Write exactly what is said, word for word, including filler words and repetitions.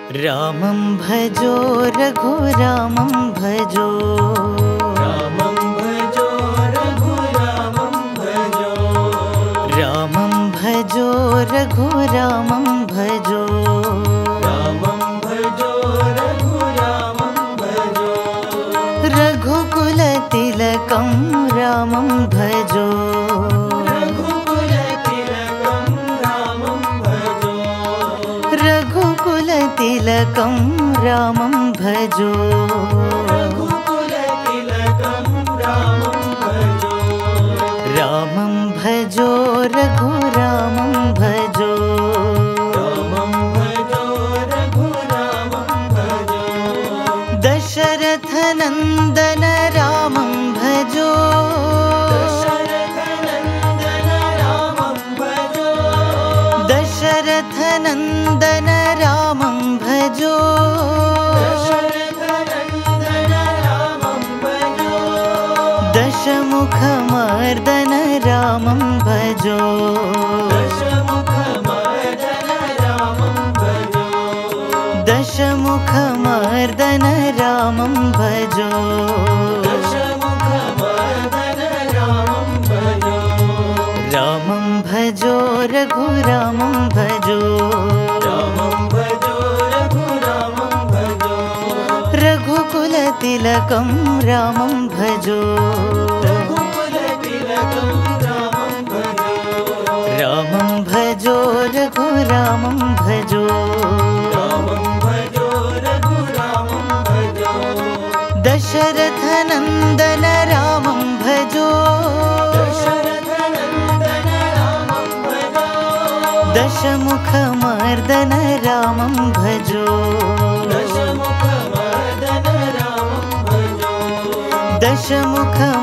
रामं भजो रघु रामं भजो रामं भजो रघु रामं भजो रामं भजो रघु रामं भजो रामं भजो रघु रामं भजो रघुकुल तिलकं रामं भजो रघुकुल तिलकं रामं भजो रघुकुल तिलकं रामं भजो रघुकुल तिलकं रामं भजो रामं भजो रघु रामं भजो रामं भजो रघु रामं भजो दशरथ नंदन रामं भजो दशरथ नंदन रामं भजो दशरथ नंदन रामं भजो दशरथ नंदन रामं भजो दशमुख मर्दन रामं भजो दशमुख मर्दन रामं भजो दशमुख मर्दन रामं भजो दशमुख मर्दन रामं भजो रामं भजो रघु रामं भजो रामं भजो रघु रामं भजो रघुकुल तिलकं रामं भजो रघुकुल तिलकं रामं भजो रामं भजो रघु रामं भजो रामं भजो रघु रामं भजो दशरथ नंदन रामं भजो दशरथ नंदन रामं भजो दशमुख मर्दन रामं भजो दशमुख मर्दन रामं भजो दशमुख